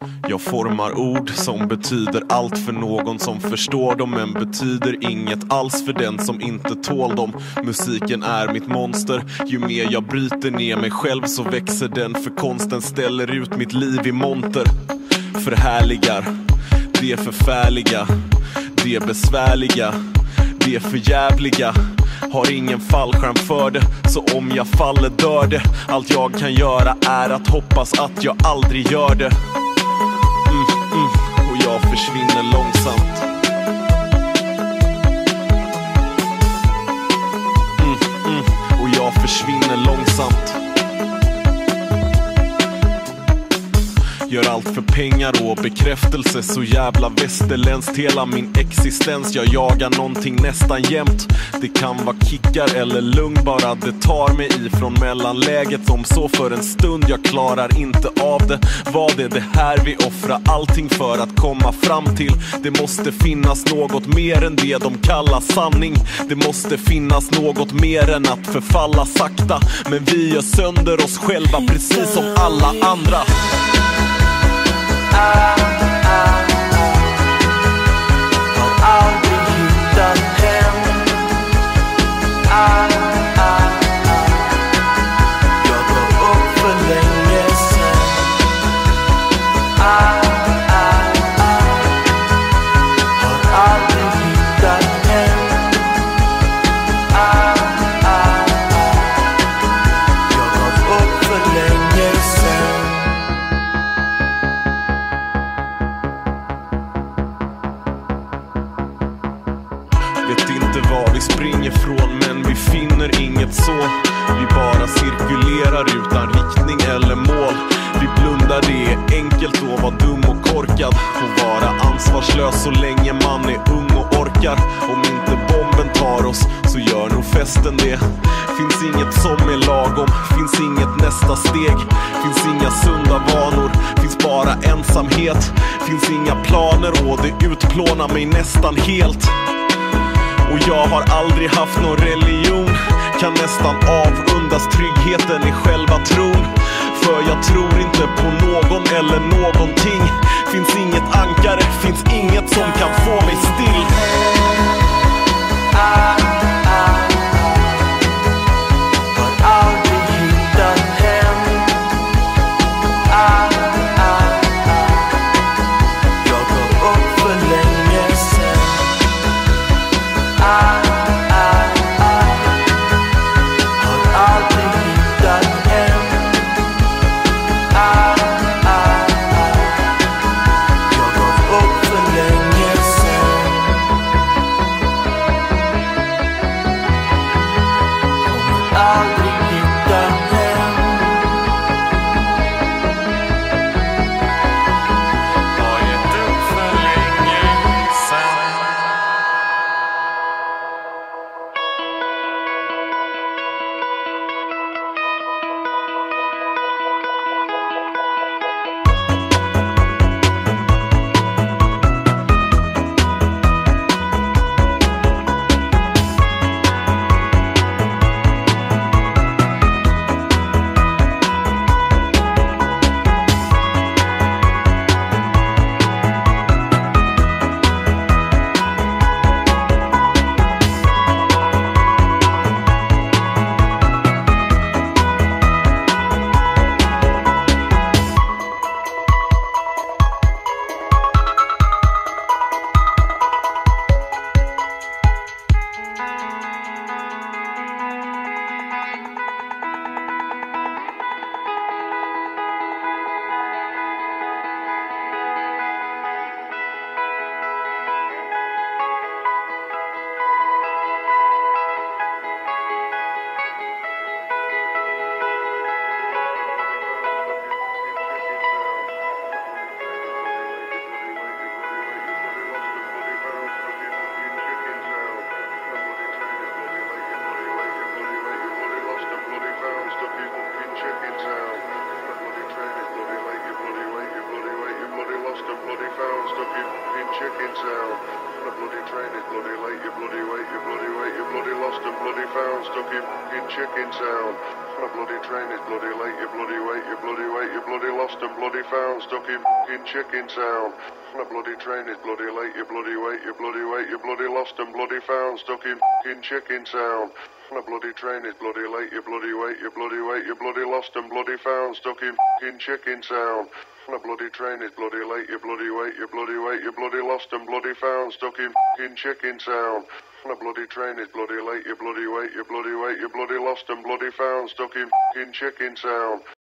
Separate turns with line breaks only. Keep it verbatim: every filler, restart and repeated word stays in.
Jag formar ord som betyder allt för någon som förstår dem, men betyder inget alls för den som inte tål dem. Musiken är mitt monster. Ju mer jag bryter ner mig själv så växer den, för konsten ställer ut mitt liv i monter. Förhärligar det förfärliga, det besvärliga, det förjävliga. Har ingen fallskärm för det, så om jag faller dör det. Allt jag kan göra är att hoppas att jag aldrig gör det. Mm, mm. Och jag försvinner långsamt. Mm, mm. Och jag försvinner långsamt. Gör allt för pengar och bekräftelse, så jävla västerländskt. Hela min existens, jag jagar någonting nästan jämt. Det kan vara kickar eller lugn, bara det tar mig ifrån mellanläget. Som så för en stund, jag klarar inte av det. Vad är det här vi offrar allting för att komma fram till? Det måste finnas något mer än det de kallar sanning. Det måste finnas något mer än att förfalla sakta. Men vi gör sönder oss själva precis som alla andra. Ah, ah, ah. Har aldrig hittat hem. Ah, ah, ah. Jag gav upp för länge sen. Ah, ah, ah. Har aldrig hittat hem. Ah, ah, ah. Jag gav upp för länge sen. Vet inte var vi springer från, men vi finner inget så. Vi bara cirkulerar utan riktning eller mål. Vi blundar, det är enkelt att vara dum och korkad. Och vara ansvarslös så länge man är ung och orkar. Om inte bomben tar oss så gör nog festen det. Finns inget som är lagom, finns inget nästa steg. Finns inga sunda vanor, finns bara ensamhet. Finns inga planer och det utplånar mig nästan helt. Och jag har aldrig haft någon religion. Kan nästan avundas tryggheten i själva tron. För jag tror inte på någon eller någonting. Finns inget ankare, finns inget som kan få mig still. Ah, ah, ah. Har aldrig hittat hem. Ah, ah, ah. Jag gav upp för länge sen. Ah, ah, ah. Har aldrig hittat hem. Ah, ah, ah. Jag gav upp för länge sen. Kommer aldrig hitta hem. Har gett upp för länge sen.
chicken town. The bloody train is bloody late, you bloody wait, you bloody wait, you bloody lost and bloody found, stuck in, in chicken town. On a bloody train is bloody late, you bloody wait, you bloody wait, you bloody lost and bloody found, stuck in fucking Chicken Town. On a bloody train is bloody late, you bloody wait, you bloody wait, you bloody lost and bloody found, stuck in fucking Chicken Town. On a bloody train is bloody late, you bloody wait, you bloody wait, you bloody lost and bloody found, stuck in fucking Chicken Town. On a bloody train is bloody late, you bloody wait, you bloody wait, you bloody lost and bloody found, stuck in fucking Chicken Town. On a bloody train is bloody late, you bloody wait, you bloody wait, you bloody lost and bloody found, stuck in fucking Chicken Town.